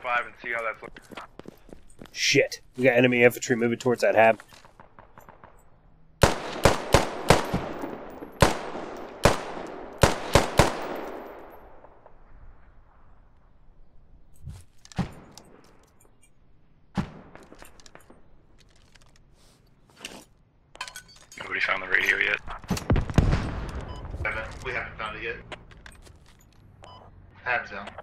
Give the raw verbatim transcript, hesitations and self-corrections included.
five and see how that's looking. Shit. We got enemy infantry moving towards that hab. Nobody found the radio yet? We haven't found it yet. Hab's down.